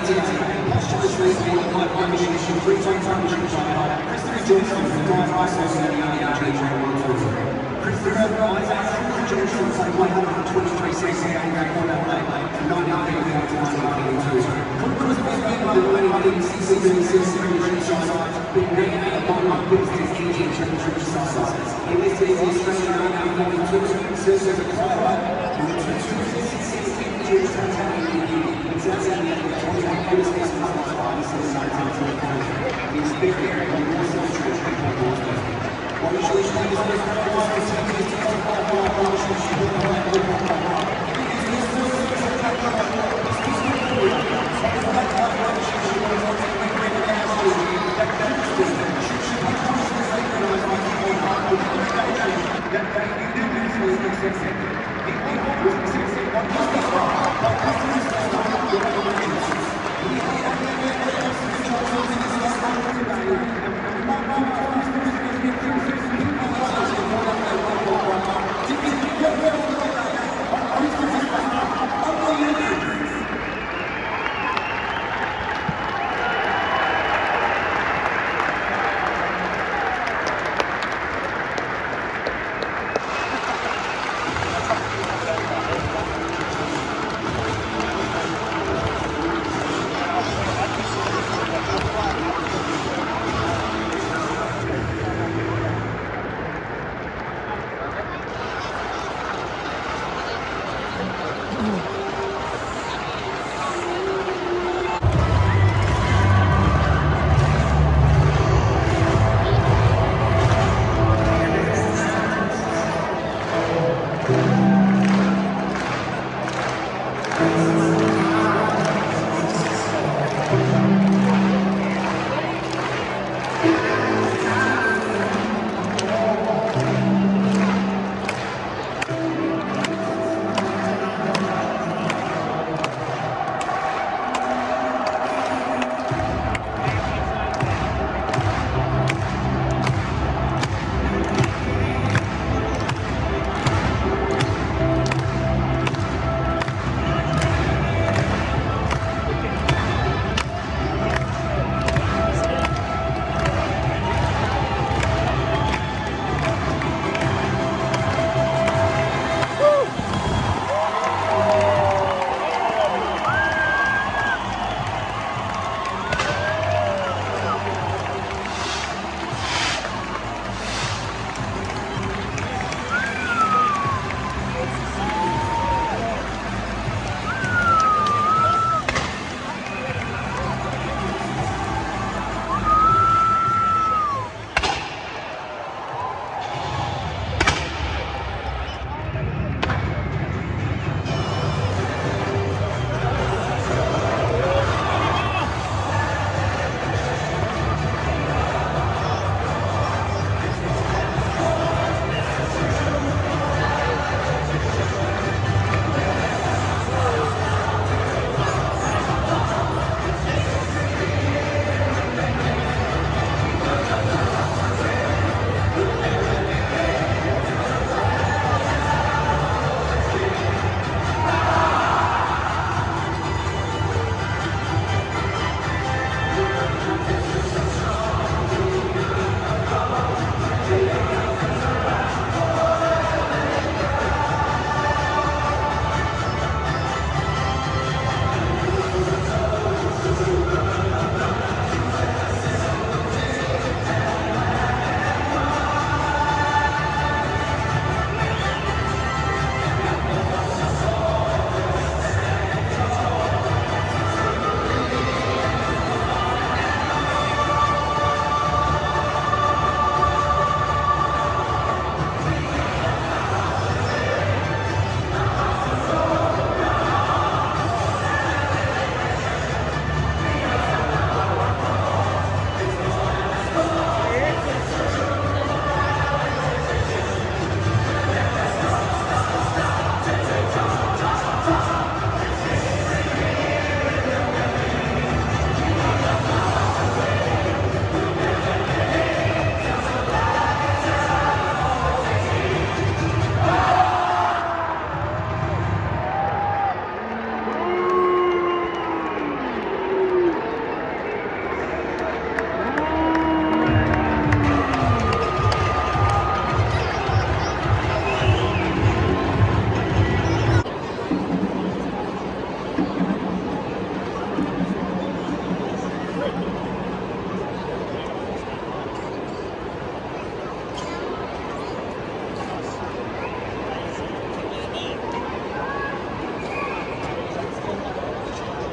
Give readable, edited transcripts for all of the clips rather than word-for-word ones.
today. Posthumously qualified by Mission, three-time championship driver, Christopher Johnson from Driver Association Christopher Isaac Johnson played 123cc and Formula 1 from 1984 to 1982. Conquerors was being by the winning CC franchise, being named a part of Business Engine Championship sizes. He listed the Australian 1942, serves as a driver on the 22cc Titanium. He's outside the 21 business qualified since 1922. He's big here in the Warsaw Church and Warsaw. What is your name?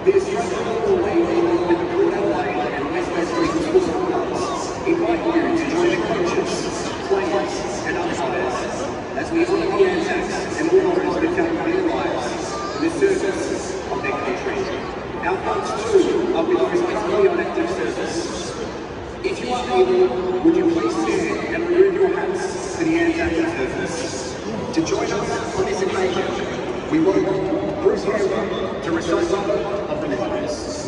The Australian Football League, along with the Port Adelaide and West Coast Regional Football Clubs, invite you to join the coaches, players and umpires as we honour the Anzacs and all those that gave their lives in the service of their country. Our thoughts too are with those currently on active service. If you are able, would you please stand and remove your hats to the Anzac observers? To join us on this occasion, we welcome Bruce Hammer to recite some of the memories.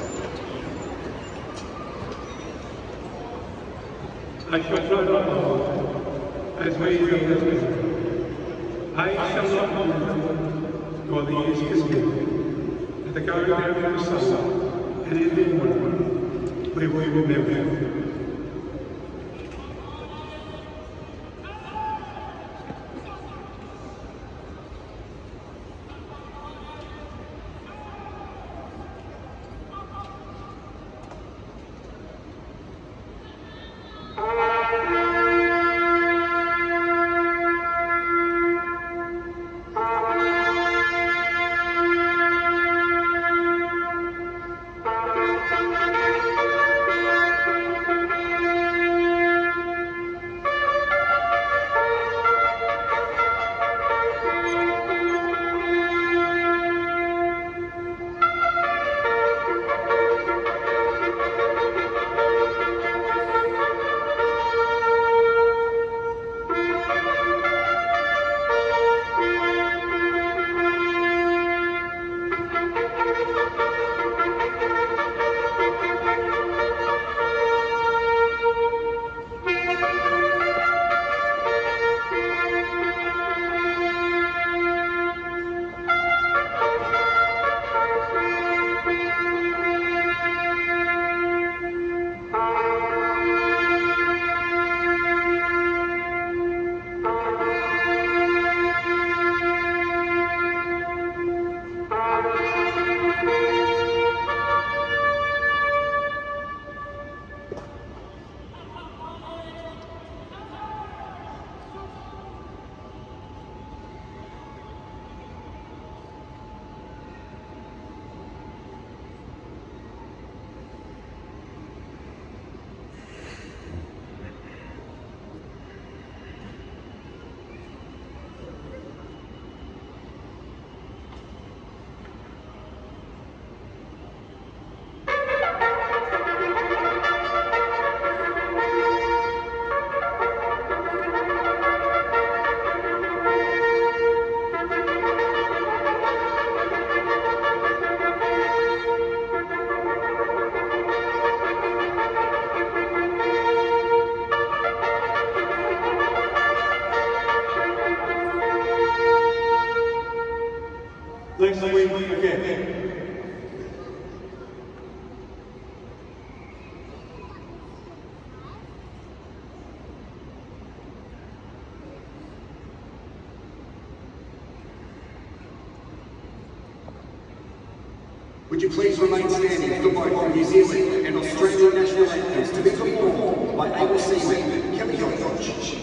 I shall not hold as we I shall not hold nor the years to spend, at the going down of the sun, and in the morning, we will remember you. Next week again. Would you please remain standing for both the New Zealand and Australian national anthems to be performed by able seaman Kelly Hodge.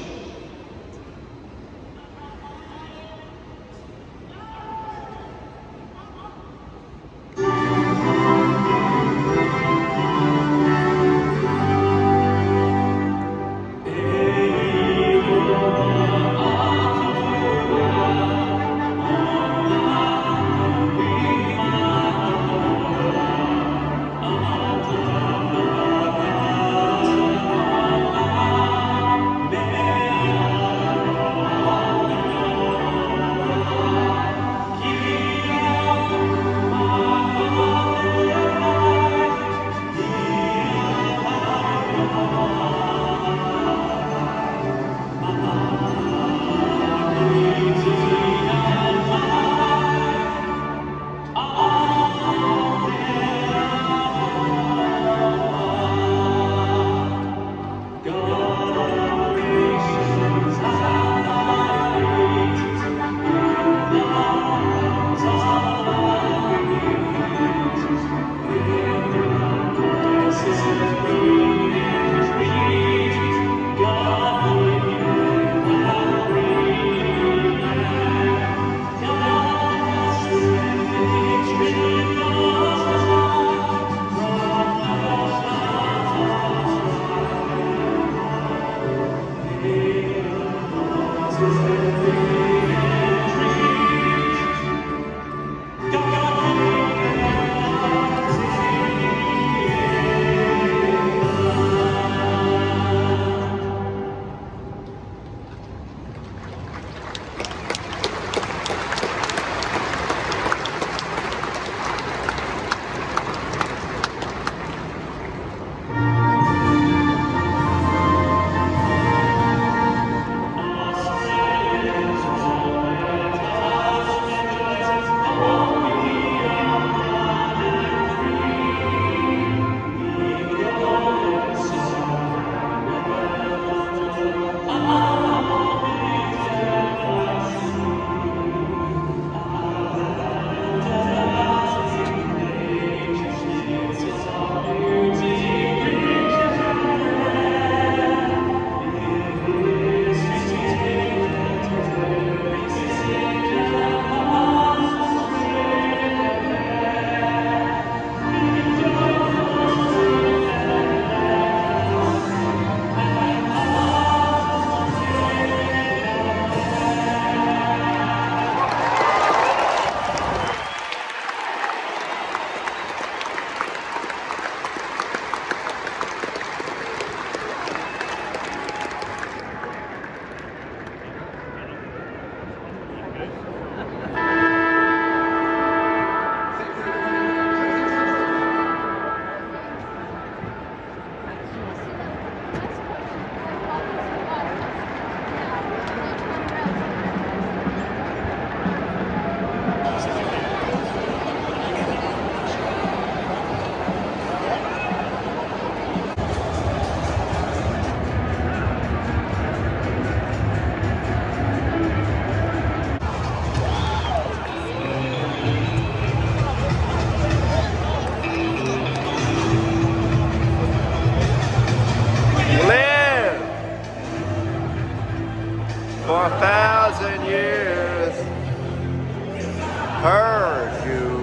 heard you.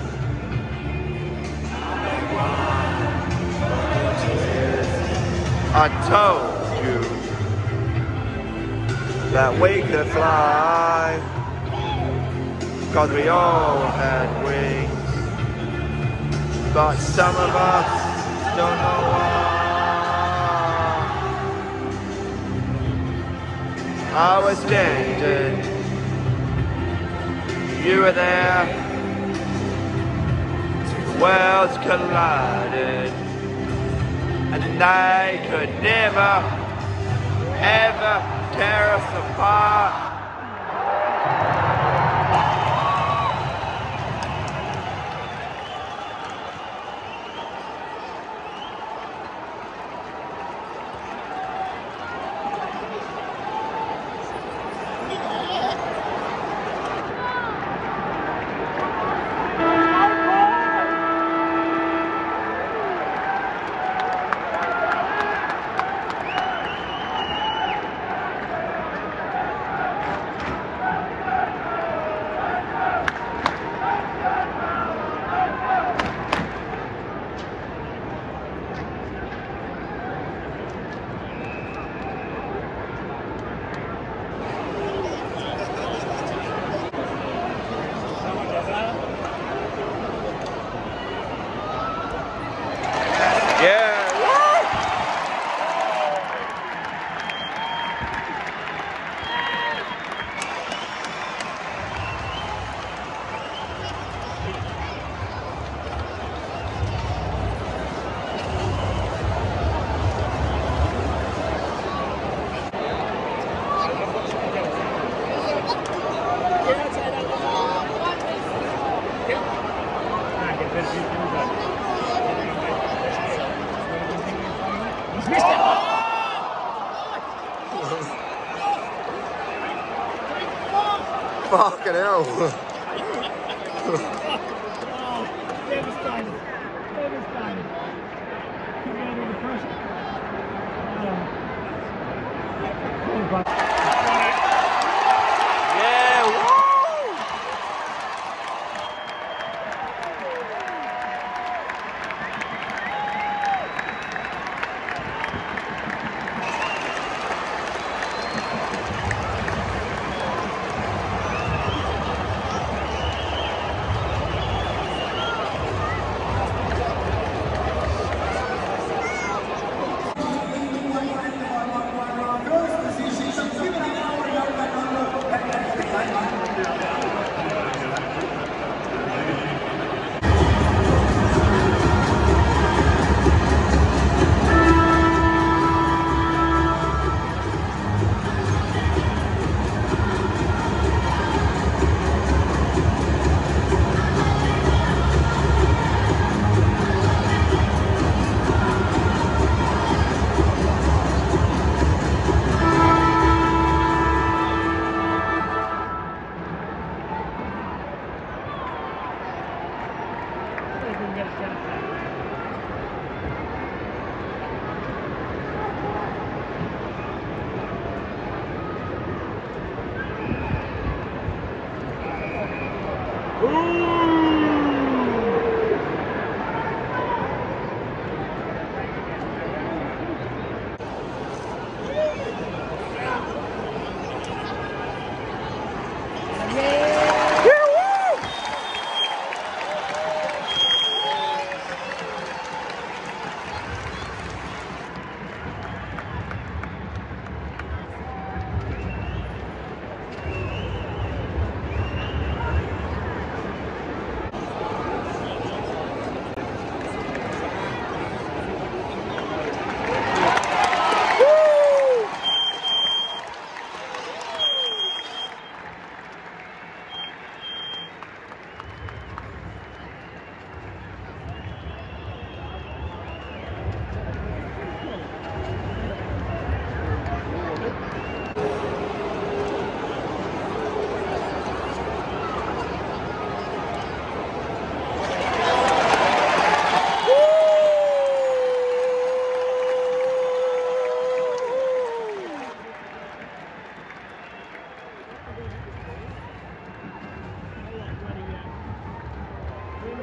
I told you that we could fly, 'cause we all had wings, but some of us don't know why. I was standing, you were there, worlds collided, and they could never, ever tear us apart. Fucking hell. Devastated. Devastated. Couldn't handle the pressure. Yeah, woo!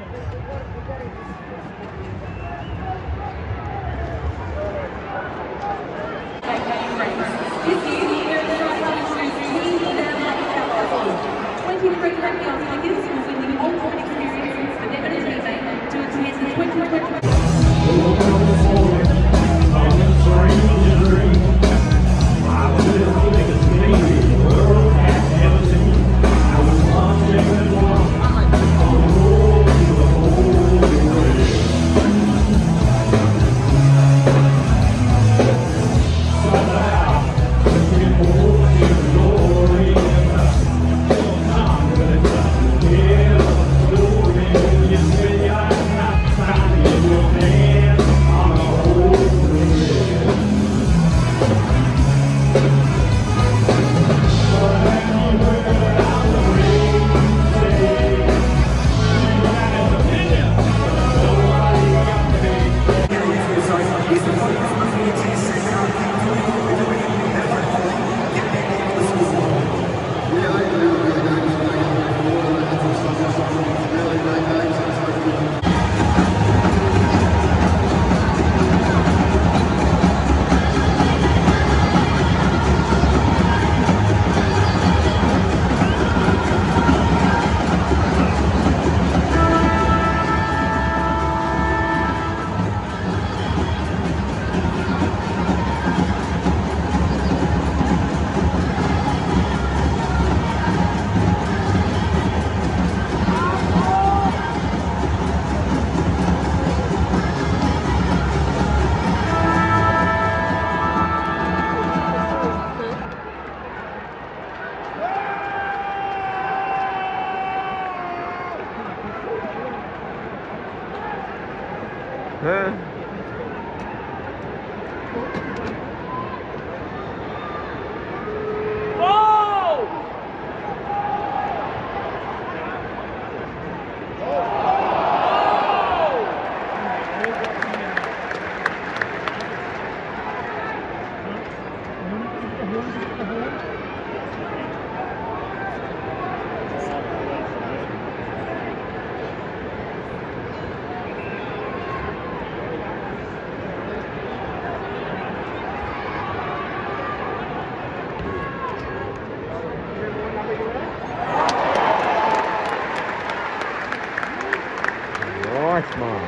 Nice, man.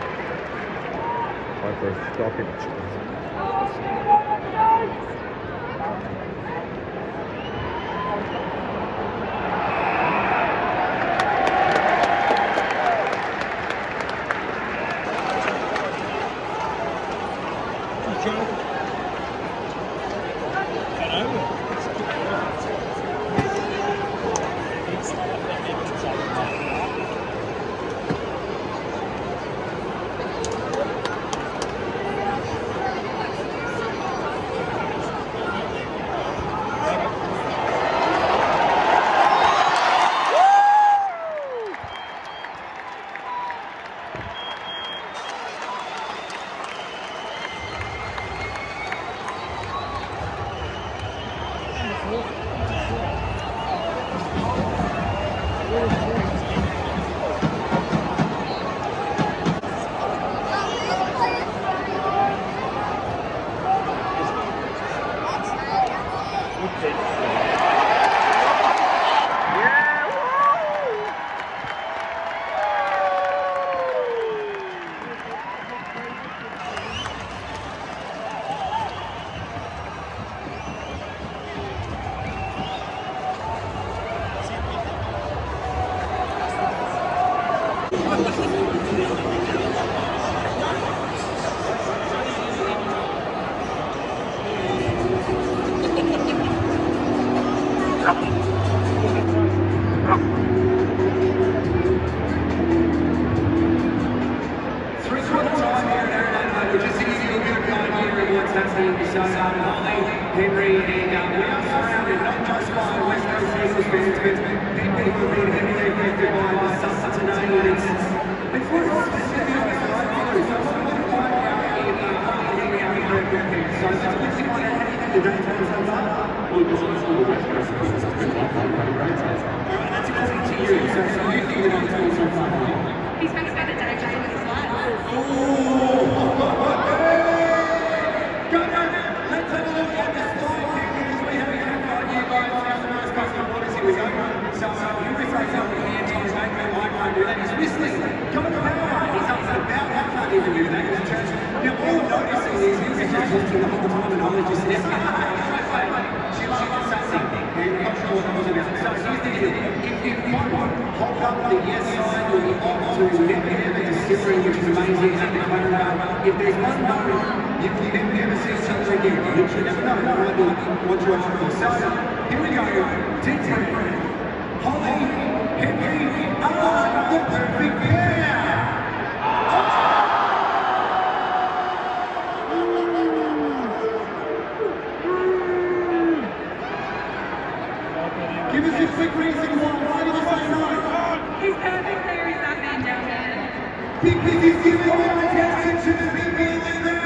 Time for a stoppage. Henry, and we are surrounded not just by West Coast Eagles fans, but people who have been heavily affected by the Sussexton today. It's worth specifically right others. So what we find out in Henry Abbey Fans. So let's find out how the day turns out. Well, because obviously the West Coast Eagles has been like that, right? That's according to you. So you think that I'm doing so far? He's going to spend a day just with his life. Let's have a look at the slide here because we have a young guy here by South Wales Customer Borders. Here we go. So USA's up in the hands on his own, but I can't do that. He's whistling. Come on, power. He's up and about. I can't even do that. He's church. Now, all I'm noticing is he's just talking the whole time and I'm just stepping. She loves something. And I'm not sure what that was about. So here's the deal. If you want, hold up the yes side or the off to never distillery, which is amazing at the Clara. If there's one moment you will never see something again, you literally never know. I might want to watch it for. So here we go. Team Holly, Henry, the perfect pair. Give us a quick reason why did you say no? He's perfect there, he's that man down there. Because he's giving all the attention to the big man in there.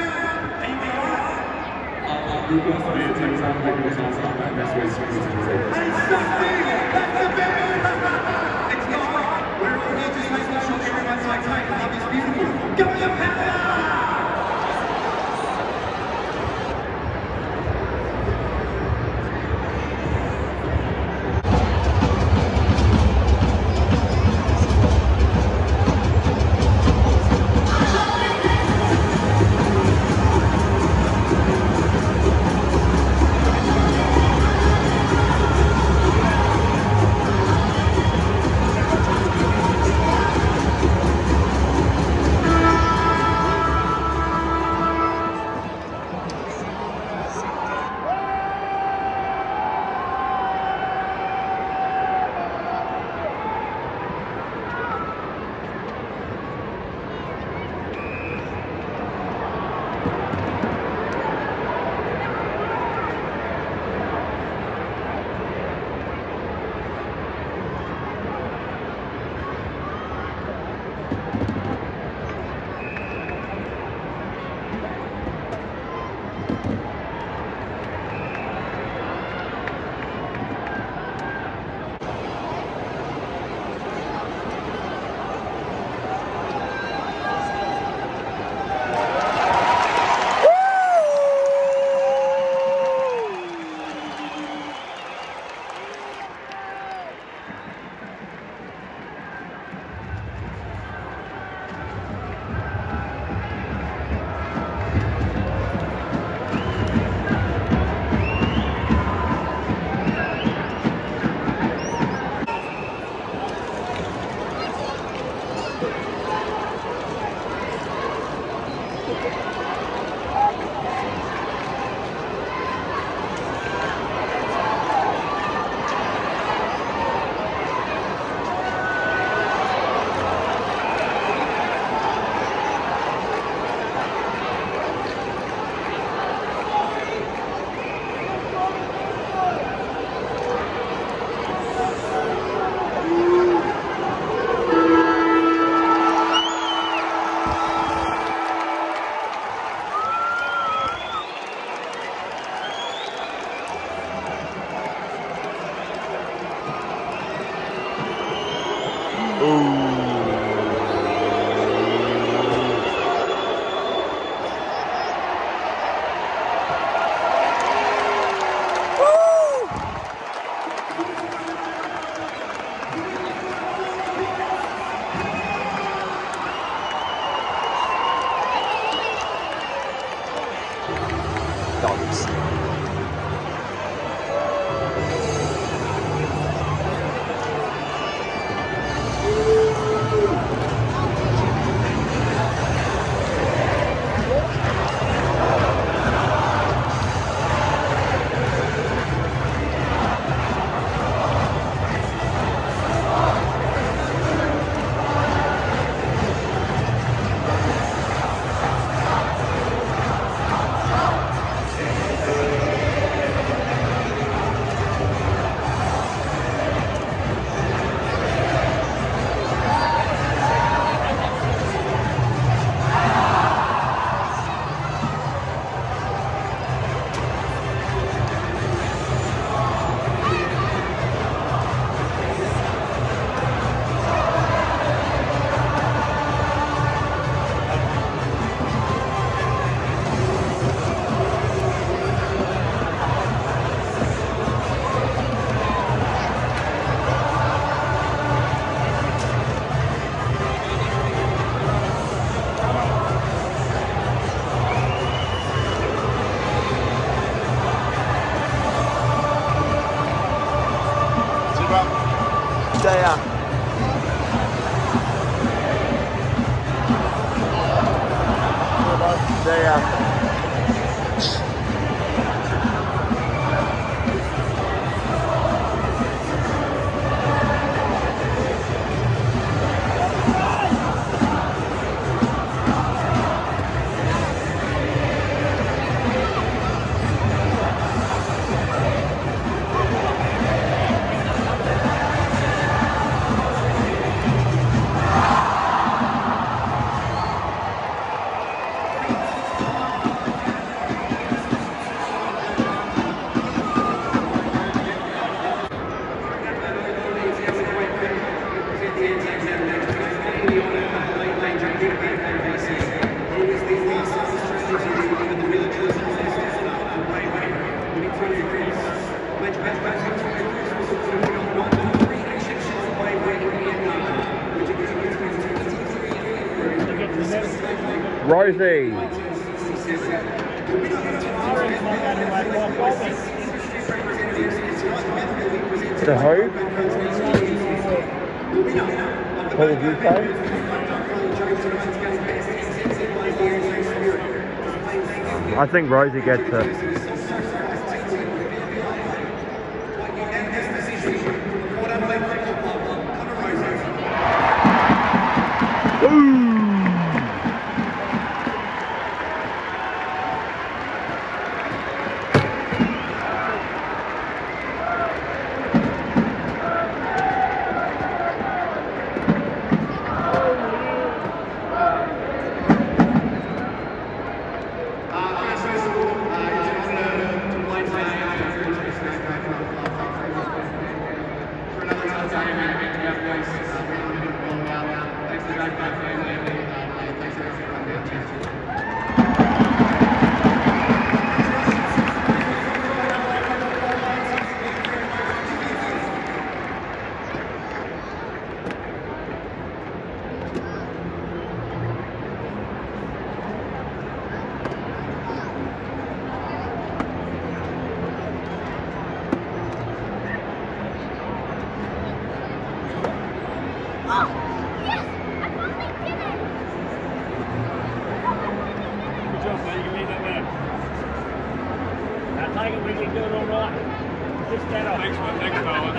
We've got some teams out there who's on top of that's where it's supposed to be. And something! That's the best! It's not. We're all here just making sure everyone's okay. Love is beautiful. Go your power! Dogs. Rosie. The who? What did you say? I think Rosie gets it. Thanks, fella.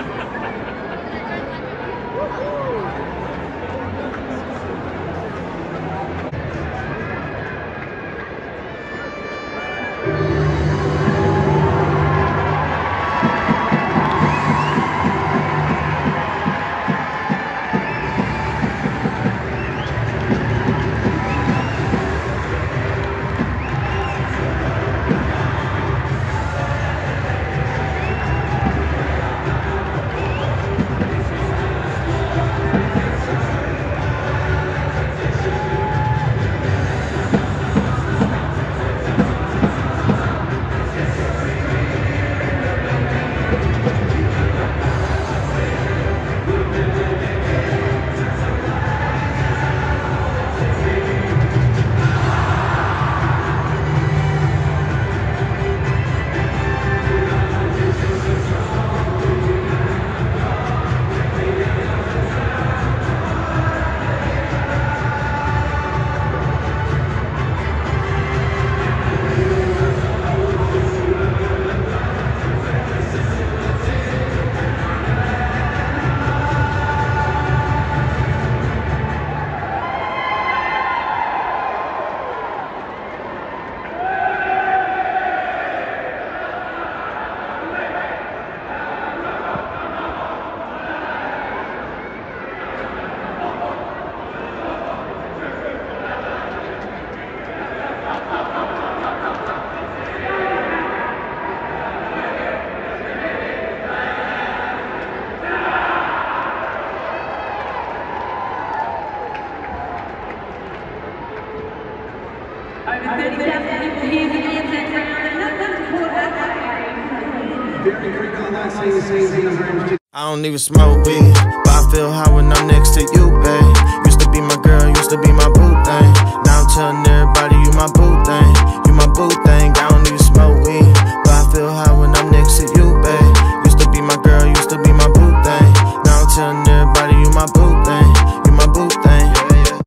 I don't even smoke weed, but I feel high when I'm next to you, babe.